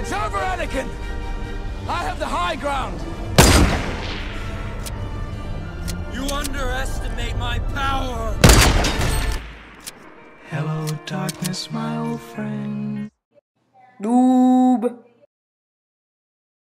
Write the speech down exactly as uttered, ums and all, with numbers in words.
It's over, Anakin! I have the high ground! You underestimate my power! Hello, darkness, my old friend. Noob.